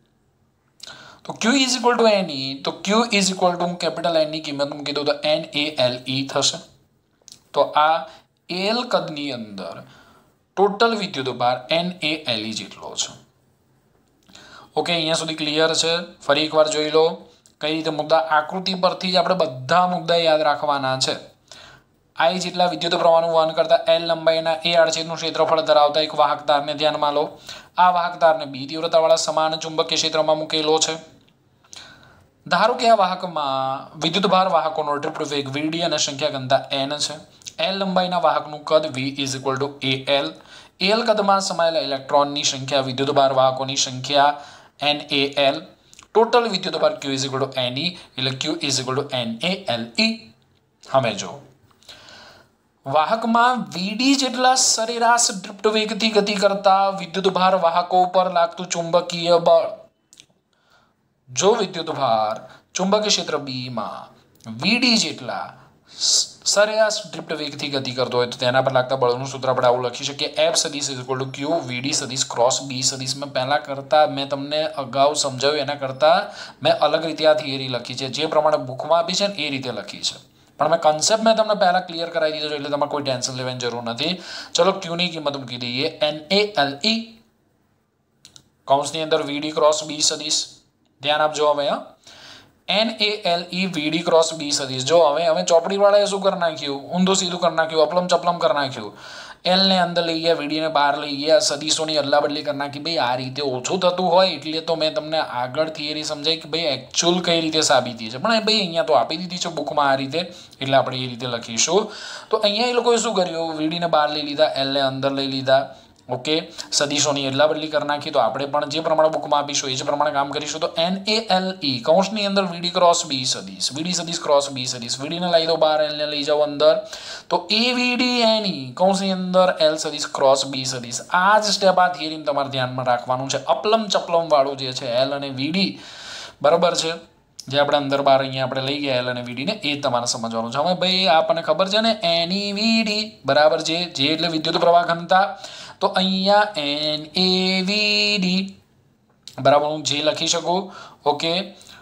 તો Q is equal to N E, તો Q is equal to capital N ની કિંમત મૂકી દઉં તો એન એ એલ ઈ થશે. તો આ એલ કદની અંદર ટોટલ વિદ્યુત ભાર એન એ એલ ઈ જેટલો છે. ઓકે, અહીંયા સુધી ક્લિયર છે. ફરી એકવાર જોઈ લો કઈ રીતે મુદ્દા. આકૃતિ પરથી જ આપણે બધા મુદ્દા યાદ રાખવાના છે. આઈ જેટલા વિદ્યુત પ્રવાહનું વહન કરતા એલ લંબાઈના એ આડછેદનું ક્ષેત્રફળ ધરાવતા એક વાહક તારને ધ્યાનમાં લો. આ વાહક તારને બી તીવ્રતાવાળા સમાન ચુંબકીય ક્ષેત્રમાં મૂકેલો છે. ધારો કે આ વાહકમાં વિદ્યુત ભાર વાહકોનો ડ્રિફ્ટ વેગ વીડી અને સંખ્યા ઘનતા એન છે. એલ લંબાઈના વાહકનું કદ V is equal to A L. L કદમાં સમાયેલા ઇલેક્ટ્રોનની સંખ્યા વિદ્યુત ભાર વાહકોની સંખ્યા એન એ એલ. ટોટલ વિદ્યુત ભાર Q is equal to N E, એટલે Q is equal to N A L E. હવે જો વાહકમાં વીડી જેટલા સરેરાશ ડ્રિફ્ટ વેગથી ગતિ કરતા વિદ્યુત ભાર વાહકો ઉપર લાગતું ચુંબકીય બળ જો વિદ્યુત ભાર ચુંબકીય ક્ષેત્ર બી માં વીડી જેટલા સરેરાશ ડ્રિફ્ટ વેગથી ગતિ કરતો હોય તો તેના પર લાગતા બળનું સૂત્ર આપણે આવું લખી શકીએ એફ સદીશ is equal to Q V D સદીશ ક્રોસ બી સદીશ. મેં પહેલાં કરતાં મેં તમને અગાઉ સમજાવ્યું એના કરતાં મેં અલગ રીતે આ થિયરી લખી છે, જે પ્રમાણે બુકમાં આપી છે ને એ રીતે લખી છે, પણ મેં કન્સેપ્ટ મેં તમને પહેલાં ક્લિયર કરાવી દીધો છે એટલે તમારે કોઈ ટેન્શન લેવાની જરૂર નથી. ચલો ક્યુની કિંમત મૂકી દઈએ એન એ એલ ઈ કૌંસની અંદર વીડી ક્રોસ બી સદીશ. ધ્યાન આપજો હવે હા, N A L E VD cross B સદીશ. જો હવે હવે ચોપડીવાળાએ શું કરી નાખ્યું, ઊંધું સીધું કરી નાખ્યું, અપલમ ચપલમ કરી નાખ્યું. એલને અંદર લઈ ગયા, વીડીને બહાર લઈ ગયા, સદીશોની અદલા બદલી કરી નાખી. ભાઈ આ રીતે ઓછું થતું હોય એટલે તો મેં તમને આગળ થિયરી સમજાવી કે ભાઈ એકચ્યુઅલ કઈ રીતે સાબિતી છે, પણ ભાઈ અહીંયા તો આપી દીધી છે બુકમાં આ રીતે, એટલે આપણે એ રીતે લખીશું. તો અહીંયા એ લોકોએ શું કર્યું, વીડીને બહાર લઈ લીધા, એલને અંદર લઈ લીધા. ઓકે, સદીશોની અદલા બદલી કરી નાખી. તો આપણે પણ જે પ્રમાણે બુકમાં આપીશું એ જ પ્રમાણે કામ કરીશું. તો એન એ એલ ઈ કૌંસની અંદર વીડી ક્રોસ બી સદીશ, વીડી સદીશ ક્રોસ બી સદીશ, વીડીને લઈ દો બહાર, એલને લઈ જાઓ અંદર. તો એ વીડી એન ઈ કૌંસની અંદર એલ સદીશ ક્રોસ બી સદીશ. આ જ સ્ટેપ આ થિયરીને તમારે ધ્યાનમાં રાખવાનું છે. અપલમ ચપલમ વાળું જે છે એલ અને વીડી, બરાબર છે, જે આપણે અંદર બાર અહીંયા આપણે લઈ ગયા એલ અને વીડીને, એ તમારે સમજવાનું છે. હવે ભાઈ આપણને ખબર છે ને એની વીડી બરાબર છે, જે એટલે વિદ્યુત પ્રવાહ ઘનતા. તો અહીંયા એન એ વી ડી બરાબર હું જે લખી શકું. Okay,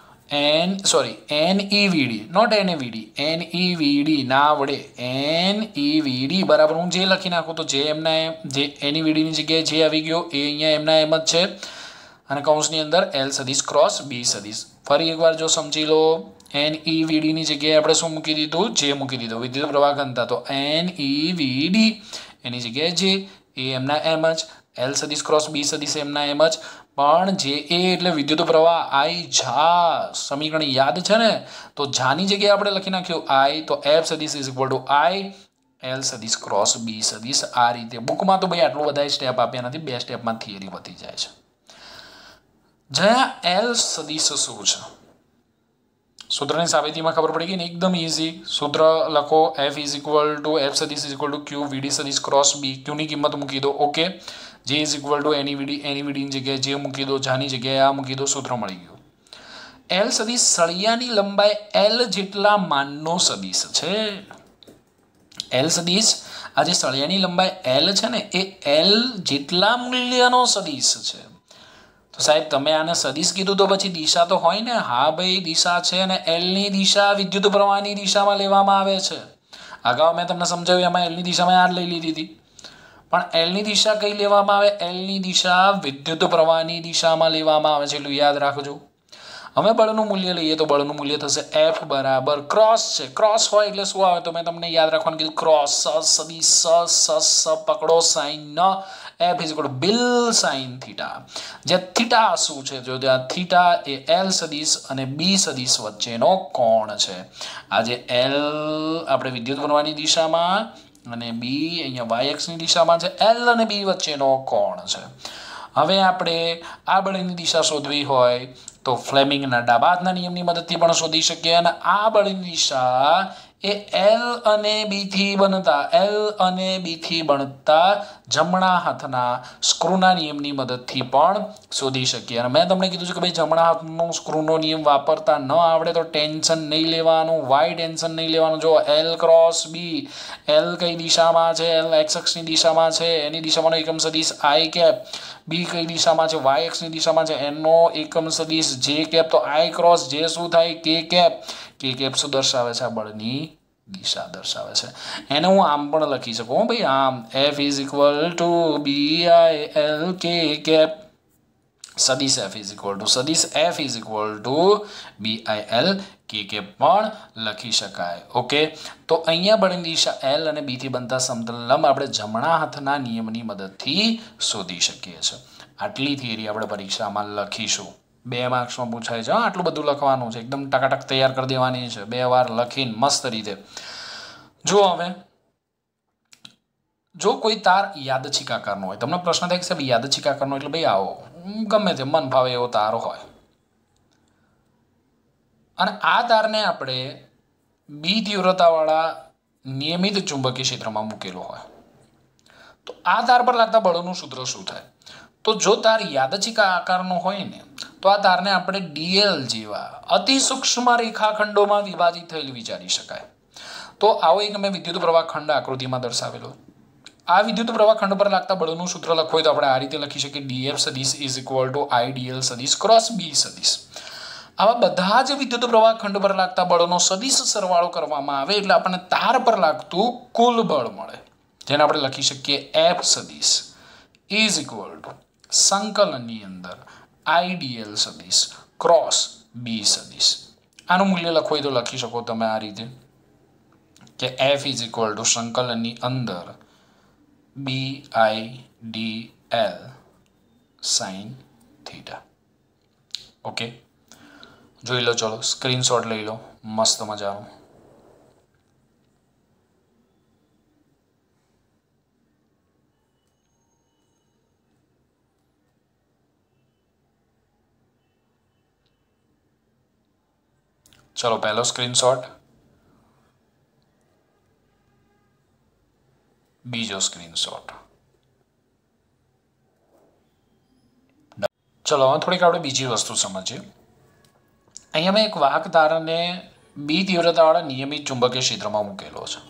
N sorry N E V D, not N A V D, N E V D ના આવડે, એન ઈ વી ડી બરાબર હું જે લખી નાખું. તો જે એમના એમ જે એની વીડીની જગ્યાએ જે આવી ગયો એ અહીંયા એમના એમ જ છે, અને કૌંસની અંદર એલ સદીશ ક્રોસ બી સદીશ. ફરી એકવાર જો સમજી લો, એન ઈ વી ડીની જગ્યાએ આપણે શું મૂકી દીધું, જે મૂકી દીધું વિદ્યુત પ્રવાહ ઘનતા. તો એન ઈ વી ડી એની જગ્યાએ જે, એ એમના એમ જ, એલ સદીશ ક્રોસ બી સદીશ એમના એમ જ, પણ જે એ એટલે વિદ્યુત પ્રવાહ આઈ ઝા સમીકરણ યાદ છે ને, તો ઝાની જગ્યાએ આપણે લખી નાખ્યું આઈ, તો એફ સદીશ is equal to I L સદીશ ક્રોસ બી સદીશ. આ રીતે બુકમાં તો ભાઈ આટલું બધા સ્ટેપ આપ્યા નથી, બે સ્ટેપમાં થિયરી વધી જાય છે. જ્યાં એલ સદીશ શું છે, સૂત્રની સાબિતીમાં ખબર પડી ગઈ ને, એકદમ ઇઝી. સૂત્ર લખો, F is equal to F સદીશ is equal to Q V D સદીશ ક્રોસ બી. ક્યુની કિંમત મૂકી દો. ઓકે, જે is equal to N E V D, N E વીડીની જગ્યાએ જે મૂકી દો, જાની જગ્યાએ આ મૂકી દો, સૂત્ર મળી ગયું. એલ સદીશ સળિયાની લંબાઈ એલ જેટલા માનનો સદીશ છે. એલ સદીશ આ જે સળિયાની લંબાઈ એલ છે ને, એ એલ જેટલા મૂલ્યનો સદીશ છે. તો સાહેબ તમે આને સદીશ કીધું તો પછી દિશા તો હોય ને. હા ભાઈ દિશા છે, અને એલની દિશા વિદ્યુત પ્રવાહની દિશામાં લેવામાં આવે છે. અગાઉ મેં તમને સમજાવ્યું એમાં એલની દિશામાં આ લઈ લીધી હતી, પણ એલની દિશા કઈ લેવામાં આવે, એલની દિશા વિદ્યુત પ્રવાહની દિશામાં લેવામાં આવે છે, એટલું યાદ રાખજો. હવે બળનું મૂલ્ય લઈએ તો બળનું મૂલ્ય થશે એફ બરાબર ક્રોસ છે. ક્રોસ હોય એટલે શું આવે, તો મેં તમને યાદ રાખવાનું કીધું, ક્રોસ સદીશ સ સ પકડો સાઈન ન, F is equal to B I L sine theta. જે થીટા શું છે, જો ત્યાં થીટા એ એલ સદીશ અને બી સદીશ વચ્ચેનો કોણ છે. આ જે એલ આપણે વિદ્યુત પ્રવાહની દિશામાં અને બી અહીંયા વાય એક્સની દિશામાં છે, એલ અને બી વચ્ચેનો કોણ છે. હવે આપણે આ બળની દિશા શોધવી હોય તો ફ્લેમિંગના ડાબા હાથના નિયમની મદદથી પણ શોધી શકીએ. અને આ બળની દિશા એ એલ અને બી થી બનતા એલ અને બી થી બનતા જમણા હાથના સ્ક્રૂના નિયમની મદદથી પણ શોધી શકીએ. અને મેં તમને કીધું છે કે ભાઈ જમણા હાથનો સ્ક્રૂનો નિયમ વાપરતા ન આવડે તો ટેન્શન નહીં લેવાનું, વાય ટેન્શન નહીં લેવાનું. જો એલ ક્રોસ બી, એલ કઈ દિશામાં છે, એલ એક્સ અક્ષની દિશામાં છે, એની દિશામાં એકમ સદીશ આઈ કેપ. બી કઈ દિશામાં છે, વાય એક્સની દિશામાં છે, એનો એકમ સદીશ જે કેપ. તો આઈ ક્રોસ જે શું થાય, કે કેપ. કે કેપ શું દર્શાવે છે, આ બળની દિશા દર્શાવે છે. એને હું આમ પણ લખી શકું ભાઈ, આમ F is equal to B I L K cap. સદીશ એફ ઇઝ ઇક્વલ ટુ સદીશ F is equal to B I L K cap પણ લખી શકાય. ઓકે, તો અહીંયા બળની દિશા એલ અને બી થી બનતા સમતલ લંબ આપણે જમણા હાથના નિયમની મદદથી શોધી શકીએ છીએ. આટલી થિયરી આપણે પરીક્ષામાં લખીશું. બે માર્ક્સમાં પૂછાય છે, આટલું બધું લખવાનું છે, એકદમ ટકાટક તૈયાર કરી દેવાની છે, બે વાર લખીને મસ્ત રીતે. જો હવે જો કોઈ તાર યાદચ્છિક આકારનો હોય, તમને પ્રશ્ન થાય કે સાહેબ યાદચ્છિક આકારનો એટલે ભાઈ આવો ગમે તે મન ભાવે એવો તાર હોય, અને આ તારને આપણે બી તીવ્રતાવાળા નિયમિત ચુંબકીય ક્ષેત્રમાં મૂકેલો હોય, તો આ તાર પર લાગતા બળોનું સૂત્ર શું થાય? તો જો તાર યાદચ્છિક આકારનો હોય ને તો આ તારને આપણે ડીએલ જેવા અતિ સૂક્ષ્મ રેખાખંડોમાં વિભાજિત થયેલ વિચારી શકાય. તો આવો એક મેં વિદ્યુત પ્રવાહ ખંડ આકૃતિમાં દર્શાવેલો. આ વિદ્યુત પ્રવાહ ખંડ પર લાગતા બળનું સૂત્ર લખવું હોય તો આપણે આ રીતે લખી શકીએ ડીએફ સદિશ is equal to I D L સદિશ ક્રોસ બી સદિશ. આવા બધા જ વિદ્યુત પ્રવાહ ખંડ પર લાગતા બળોનો સદિશ સરવાળો કરવામાં આવે એટલે આપણને તાર પર લાગતું કુલ બળ મળે, જેને આપણે લખી શકીએ એફ સદિશ ઇઝ ઇક્વલ ટુ સંકલનની અંદર આઈડીએલ સદિશ ક્રોસ બી સદિશ. આનું મૂલ્ય લખવું હોય તો લખી શકો તમે આ રીતે કે એફ ઇઝ ઇક્વલ ટુ સંકલનની અંદર B I D L sine theta. Okay, જોઈ લો, ચલો સ્ક્રીનશોટ લઈ લો મસ્ત મજાનો. ચલો પહેલો સ્ક્રીનશોટ, બીજો સ્ક્રીનશોટ. ચલો હવે થોડીક આપણે બીજી વસ્તુ સમજીએ. અહીંયા મેં એક વાહક તારને બી તીવ્રતાવાળા નિયમિત ચુંબકીય ક્ષેત્રમાં મૂકેલો છે.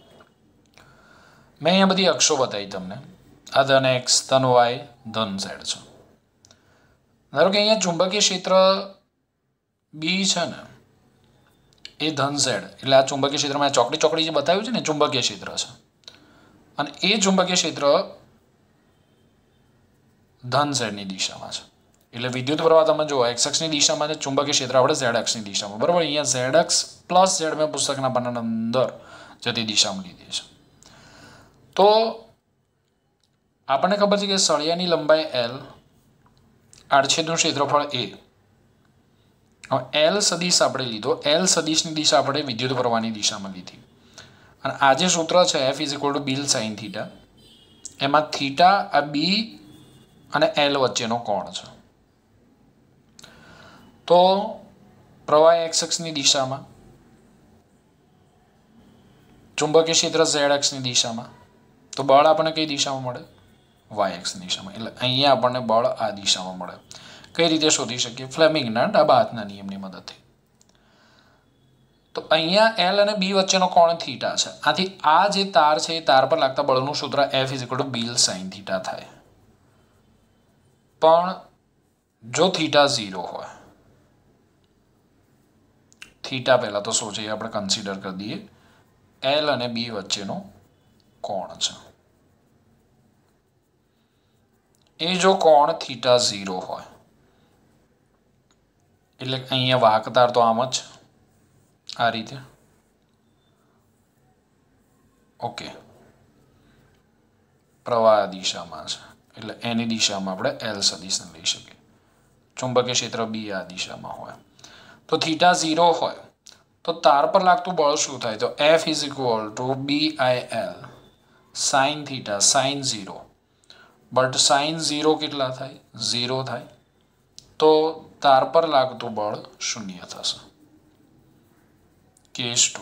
મેં અહીંયા બધી અક્ષો બતાવી તમને. આ ધન એક્સ, ધન વાય, ધન ઝેડ છે. ધારો કે અહીંયા ચુંબકીય ક્ષેત્ર બી છે ને એ ધન ઝેડ, એટલે આ ચુંબકીય ક્ષેત્રમાં ચોકડી ચોકડી જે બતાવ્યું છે ને ચુંબકીય ક્ષેત્ર છે, અને એ ચુંબકીય ક્ષેત્ર ધન ઝેડની દિશામાં છે. એટલે વિદ્યુત પ્રવાહ તમે જુઓ એક્સ અક્ષની દિશામાં છે, ચુંબકીય ક્ષેત્ર આપણે ઝેડ અક્ષની દિશામાં. બરાબર, અહીંયા ઝેડ અક્ષ પ્લસ ઝેડ મેં પુસ્તકના પાનાની અંદર જતી દિશામાં લીધી છે. તો આપણને ખબર છે કે સળિયાની લંબાઈ એલ, આડછેદનું ક્ષેત્રફળ એ. એલ સદિશ આપણે લીધો, એલ સદિશની દિશા આપણે વિદ્યુત પ્રવાહની દિશામાં લીધી, અને આ જે સૂત્ર છે F is equal to B sine theta, એમાં થીટા આ બી અને એલ વચ્ચેનો કોણ છે. તો પ્રવાહ એક્સ અક્ષની દિશામાં, ચુંબકીય ક્ષેત્ર ઝેડ અક્ષની દિશામાં, તો બળ આપણને કઈ દિશામાં મળે? વાય એક્સની દિશામાં. એટલે અહીંયા આપણને બળ આ દિશામાં મળે. કઈ રીતે શોધી શકીએ? ફ્લેમિંગના ડાબા હાથના નિયમની મદદથી. તો અહીંયા એલ અને બી વચ્ચેનો કોણ થીટા છે. આથી આ જે તાર છે એ તાર પર લાગતા બળનું સૂત્ર F is equal to B sine theta થાય. પણ જો થીટા ઝીરો હોય, થીટા પહેલા તો શું છે આપણે કન્સિડર કરી દઈએ, એલ અને બી વચ્ચેનો કોણ છે. એ જો કોણ થીટા ઝીરો હોય એટલે અહીંયા વાહક તાર તો આમ જ આ રીતે. ઓકે, પ્રવાહ દિશામાં છે એટલે એની દિશામાં આપણે એલ સદિશને લઈ શકીએ. ચુંબકીય ક્ષેત્ર બી આ દિશામાં હોય તો થીટા ઝીરો હોય તો તાર પર લાગતું બળ શું થાય? તો F is equal to B I L sine theta sine zero. But sine zero કેટલા થાય? ઝીરો થાય. તો તાર પર લાગતું બળ શૂન્ય થશે. Case two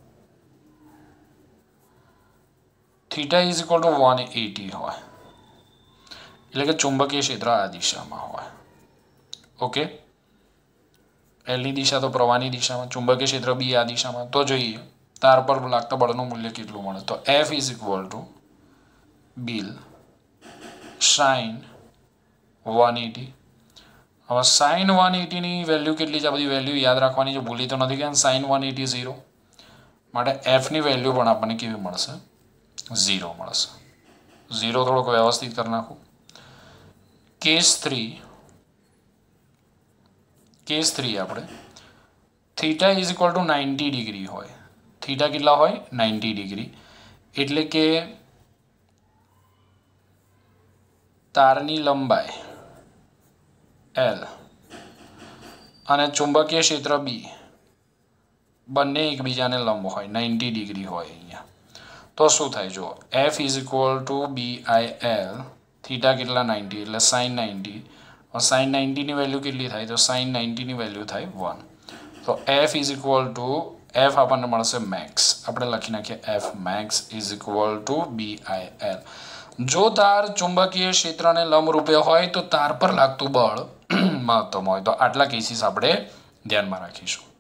theta is equal to one eighty હોય એટલે કે ચુંબકીય ક્ષેત્ર આ દિશામાં હોય. ઓકે, એલની દિશા તો પ્રવાહની દિશામાં, ચુંબકીય ક્ષેત્ર બી આ દિશામાં. તો જોઈએ તાર પર લાગતા બળનું મૂલ્ય કેટલું મળે. તો F is equal to B I L sine one eighty. હવે સાઇન વન એટીની વેલ્યુ કેટલી છે? આ બધી વેલ્યુ યાદ રાખવાની છે, ભૂલી તો નથી કે સાઇન વન એટી ઝીરો, માટે એફની વેલ્યુ પણ આપણને કેવી મળશે? ઝીરો મળશે. ઝીરો થોડોક વ્યવસ્થિત કરી નાખું. કેસ થ્રી કેસ થ્રી આપણે theta is equal to ninety degree હોય. થીટા કેટલા હોય? Ninety degree. એટલે કે તારની લંબાઈ એલ અને ચુંબકીય ક્ષેત્ર બી બંને એકબીજાને લંબ હોય, નાઇન્ટી ડિગ્રી હોય અહીંયા. તો શું થાય? જો F is equal to B I L, theta કેટલા? નાઇન્ટી, એટલે સાઇન નાઇન્ટી. સાઇન નાઇન્ટીની વેલ્યુ કેટલી થાય? તો સાઇન નાઇન્ટીની વેલ્યુ થાય વન. તો F is equal to F આપણને મળશે મેક્સ. આપણે લખી નાખીએ F max is equal to B I L. જો તાર ચુંબકીય ક્ષેત્રને લંબરૂપે હોય તો તાર પર લાગતું બળ મહત્તમ હોય. તો આટલા કેસીસ આપણે ધ્યાનમાં રાખીશું.